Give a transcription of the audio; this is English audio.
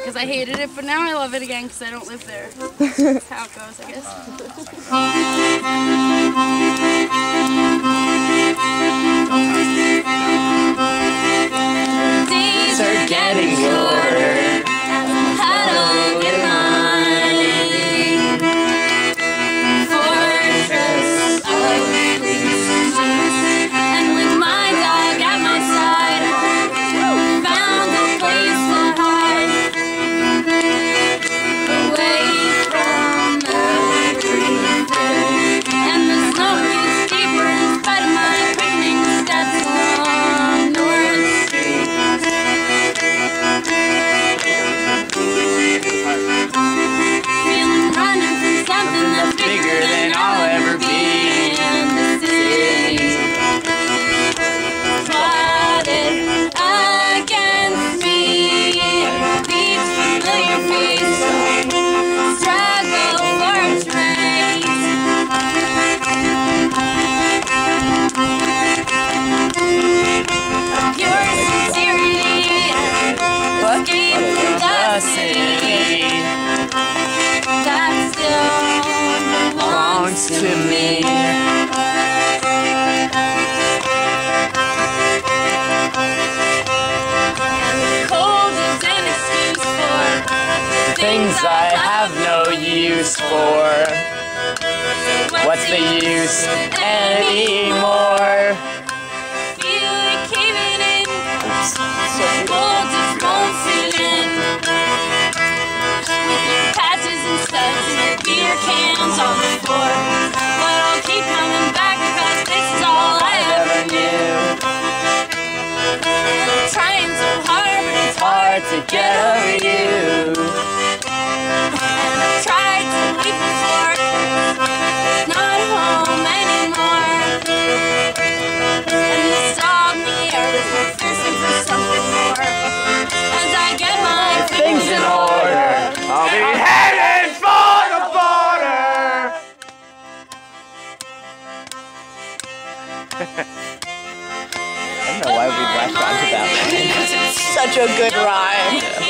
because I hated it, but now I love it again because I don't live there. That's how it goes, I guess. Days are getting shorter. I don't get mine. Fortress of please, and with my dog at my side, found a place to hide, away from everything. And the snow gets deeper in spite of my quickening steps along North Street. Feeling running from something that's bigger than I'll ever be. And the city plotted against me. These familiar faces struggle for its race. Pure sincerity and escape from the city that still belongs to me. Cold is an excuse for things I have no use for. What's the use anymore? Feel it caving in. Gold just won't fit in. With your patches and studs and your beer cans on the floor. But I'll keep coming back because this is all I ever knew. And I'm trying so hard, but it's hard to get over you. And I've tried to leave before, it's not home anymore. And this dog me is thirsting for something more. As I get my things in order, I'll be headed for the border. I don't know why we latched onto that one. It's such a good rhyme.